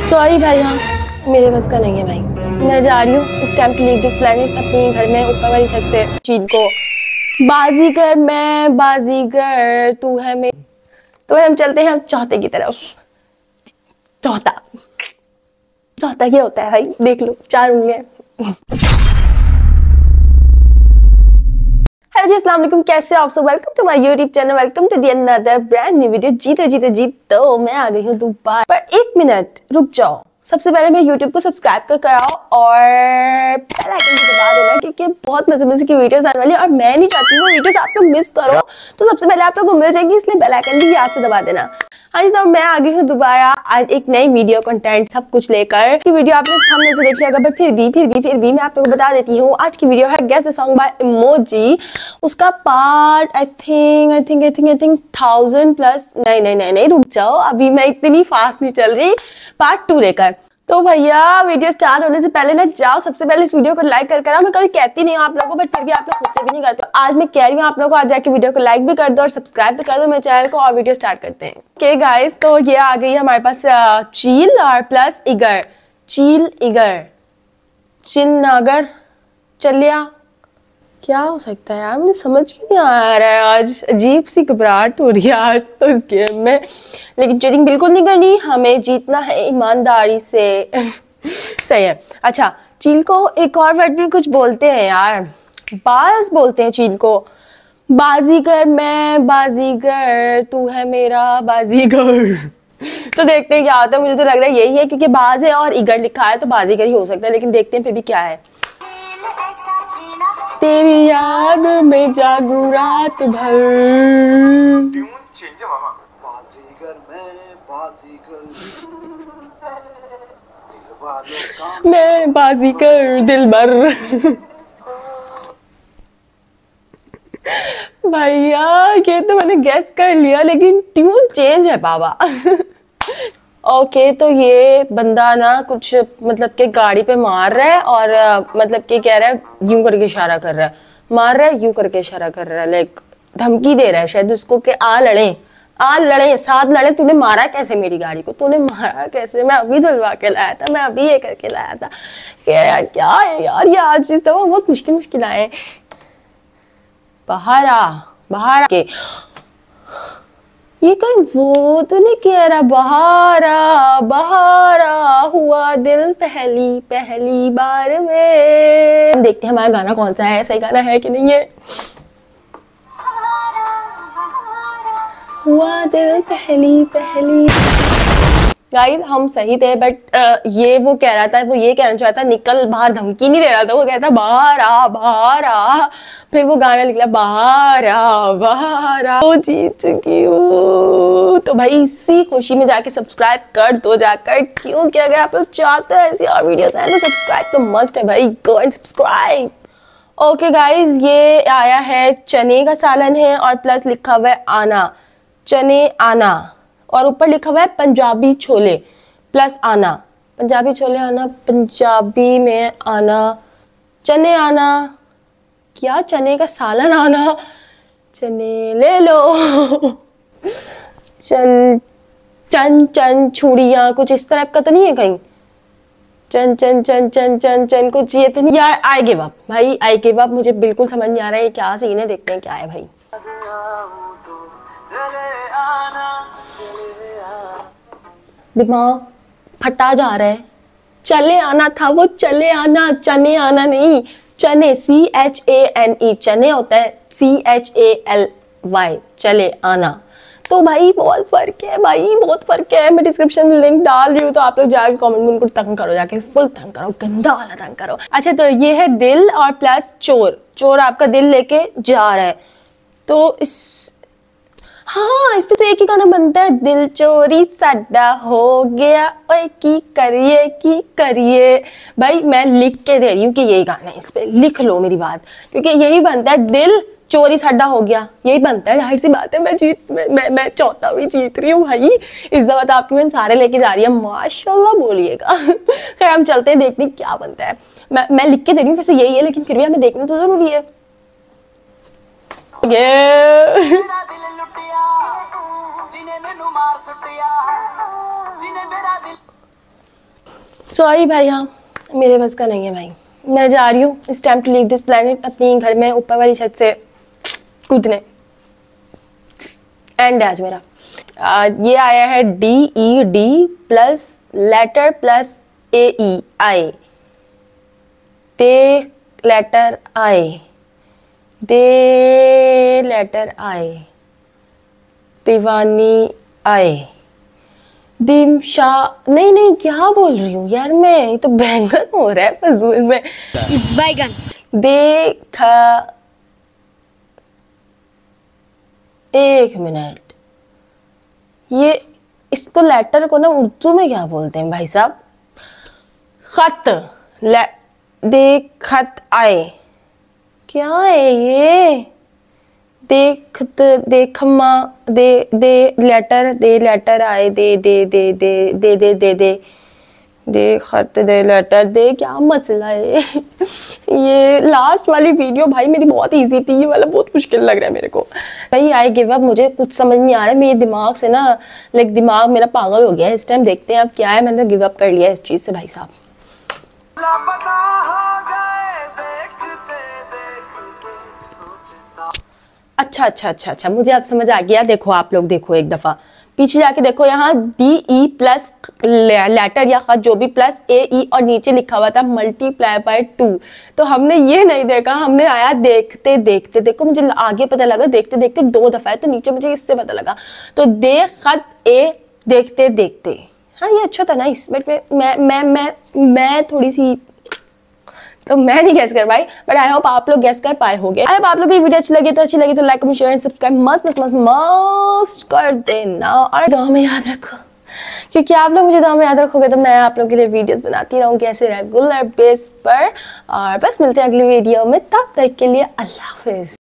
Sorry भाई, हाँ मेरे बस का नहीं है भाई। मैं जा रही हूँ इस time to leave this planet अपने घर में ऊपर वाली छत से। चील को बाजीगर, मैं बाजीगर, तू है मैं। तो हम चलते हैं हम चौथे की तरफ। चौथा चौथा क्या होता है भाई, देख लो 4 उंगलियां। हेलो जी, अस्सलाम वालेकुम, कैसे हो आप सब। Welcome to my YouTube channel, welcome to the another brand new video. जीतो मैं आ गई हूँ दुबई। पर 1 मिनट रुक जाओ, सबसे पहले मैं YouTube को सब्सक्राइब कर कराओ और बेल आइकन भी दबा देना, क्योंकि बहुत मजे की वीडियोस आने वाली है और मैं नहीं चाहती वो वीडियोस आप लोग मिस करो। तो सबसे पहले आप लोग को मिल जाएगी, इसलिए बेल आइकन भी याद से दबा देना। हाँ जी, तो मैं आ गई हूँ दोबारा आज एक नई वीडियो कंटेंट सब कुछ लेकर। की वीडियो आपने थंबनेल पे देख लिया होगा, पर फिर भी मैं आप लोगों को बता देती हूँ। आज की वीडियो है guess the song by emoji. उसका पार्ट आई थिंक 1000+। नहीं रुक जाओ, अभी मैं इतनी फास्ट नहीं चल रही। पार्ट 2 लेकर। तो भैया वीडियो स्टार्ट होने से पहले ना जाओ, सबसे पहले इस वीडियो को लाइक कर करा। मैं कभी कहती नहीं हूँ आप लोगों को, बट फिर भी आप लोग खुद से भी नहीं करते। तो आज मैं कह रही हूँ आप लोगों को, आज जाके वीडियो को लाइक भी कर दो और सब्सक्राइब भी कर दो मेरे चैनल को, और वीडियो स्टार्ट करते हैं। ओके गाइस, तो ये आ गई हमारे पास चील और प्लस इगर। चील इगर, चिल नागर, चलिया, क्या हो सकता है यार, मुझे समझ क्यों नहीं आ रहा है। आज अजीब सी घबराहट हो रही है आज तो इस गेम में, लेकिन चीटिंग बिल्कुल नहीं करनी, हमें जीतना है ईमानदारी से। सही है। अच्छा, चील को एक और वर्ड भी कुछ बोलते हैं यार, बाज बोलते हैं चील को। बाजीगर, मैं बाजीगर, तू है मेरा बाजीगर। तो देखते हैं क्या होता है। मुझे तो लग रहा है यही है, क्योंकि बाज है और इगर लिखा है, तो बाजीगर ही हो सकता है, लेकिन देखते हैं फिर भी क्या है। तेरी याद में जागू रात भर। मैं बाजीगर दिलबर। भैया ये तो मैंने गेस कर लिया, लेकिन ट्यून चेंज है बाबा। ओके, तो ये बंदा ना कुछ मतलब के गाड़ी पे मार रहा है और मतलब के कह रहा है, यूं करके इशारा कर रहा है, मार रहा है यूं करके इशारा कर रहा है, लाइक धमकी दे रहा है शायद उसको कि आ लड़े साथ लड़े। तूने मारा कैसे मेरी गाड़ी को, तूने मारा कैसे, मैं अभी धुलवा के लाया था, मैं अभी ये करके लाया था। यार क्या है यार, ये आज चीज तो बहुत मुश्किल आए। बाहर के ये कहीं वो तो नहीं कह रहा, बहारा हुआ दिल पहली बार में। हम देखते हैं हमारा गाना कौन सा है, सही गाना है कि नहीं है। हुआ दिल पहली। गाइस हम सही थे, बट ये वो कह रहा था, वो ये कहना चाहता निकल बाहर, धमकी नहीं दे रहा था, वो कहता बाहर आ। फिर वो गाना निकला बाहर आ। तो जीत चुकी हूँ। तो भाई इसी खुशी में जाके सब्सक्राइब कर दो जाकर, क्योंकि अगर आप लोग चाहते हैं ऐसी और वीडियोस आए तो सब्सक्राइब तो मस्ट है भाई, go and subscribe. Okay guys, ये आया है चने का सालन है और प्लस लिखा हुआ है आना, चने आना, और ऊपर लिखा हुआ है पंजाबी छोले प्लस आना। पंजाबी छोले आना, पंजाबी में आना, चने आना, क्या चने का सालन आना, चने ले लो। चन छुड़िया, कुछ इस तरह का तो नहीं है कहीं। चन कुछ ये तो नहीं यार। आई गिव अप भाई, आई गिव अप। मुझे बिल्कुल समझ नहीं आ रहा है क्या सीन है, देखते हैं क्या है भाई। दिमाग फटा जा रहा है। चले आना था वो, चले आना, चने आना नहीं। चने CHANE, चने होता है CHALY, चले आना। तो भाई बहुत फर्क है भाई, बहुत फर्क है। मैं डिस्क्रिप्शन में लिंक डाल रही हूँ, तो आप लोग जाके कमेंट में उनको तंग करो, जाके फुल तंग करो, गंदा वाला तंग करो। अच्छा, तो ये है दिल और प्लस चोर आपका दिल लेके जा रहा है। तो हाँ, इस पे तो एक ही गाना बनता है, दिल चोरी साडा हो गया, ओए की करिए। भाई मैं लिख के दे रही हूँ कि यही गाना है, इस पे लिख लो मेरी बात, क्योंकि यही बनता है, दिल चोरी साडा हो गया, यही बनता है। जाहिर सी बात है, मैं चौथा भी जीत रही हूँ भाई। इस दफा तो आपकी बहन सारे लेके जा रही है, माशाल्लाह बोलिएगा। खैर हम चलते हैं, देखते हैं क्या बनता है। मैं लिख के दे रही हूँ, वैसे यही है, लेकिन फिर भी हमें देखना तो जरूरी है। सॉरी भाई, हाँ मेरे बस का नहीं है भाई। मैं जा रही हूँ, it's time to leave this planet, अपनी घर में ऊपर वाली छत से कूदने। एंड आज मेरा ये आया है DED plus letter plus AEI, दे लेटर आई, दे लेटर आई, दीवानी आई, दिमशा, नहीं क्या बोल रही हूँ यार मैं, ये तो बैंगन हो रहा है फजूल में। बैगन। देखा, एक मिनट, ये इसको लेटर को ना उर्दू में क्या बोलते हैं भाई साहब? खत, देखत आए, क्या है ये? देखत, देखमा, दे लेटर आए, दे खत दे लेटर दे, क्या मसला है? ये लास्ट वाली वीडियो भाई मेरी बहुत इजी थी, ये वाला बहुत मुश्किल लग रहा है मेरे को भाई। आई गिव अप, मुझे कुछ समझ नहीं आ रहा है, मेरे दिमाग से ना लाइक दिमाग मेरा पागल हो गया है इस टाइम। देखते हैं अब क्या है, मैंने गिव अप कर लिया इस चीज से भाई साहब। अच्छा, मुझे अब समझ आ गया। देखो आप लोग, देखो एक दफा पीछे जाके देखो, यहाँ DE प्लस लेटर या खत जो भी प्लस AE और नीचे लिखा हुआ था मल्टीप्लाई बाय 2। तो हमने ये नहीं देखा, हमने आया देखते देखते। देखो मुझे आगे पता लगा देखते देखते 2 दफा है, तो नीचे मुझे इससे पता लगा। तो दे खत ए देखते देखते, हाँ ये अच्छा था ना इस बट मैं थोड़ी सी, तो मैं नहीं गैस कर पाई, बट आई होप आप लोग गैस कर पाए होंगे। आई होप आप लोग की वीडियो अच्छी लगी तो like comment share and subscribe मस्त कर देना, और दुआ में याद रखो, क्योंकि आप लोग मुझे दुआ में याद रखोगे तो मैं आप लोगों के लिए वीडियोस बनाती रहूंगी ऐसे रेगुलर बेस पर। और बस मिलते हैं अगली वीडियो में, तब तक के लिए अल्लाह हाफिज।